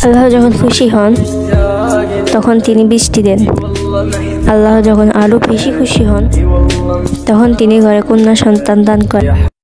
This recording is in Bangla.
আল্লাহ যখন খুশি হন তখন তিনি বৃষ্টি দেন। আল্লাহ যখন আরও বেশি খুশি হন তখন তিনি ঘরে কন্যা সন্তান দান করেন।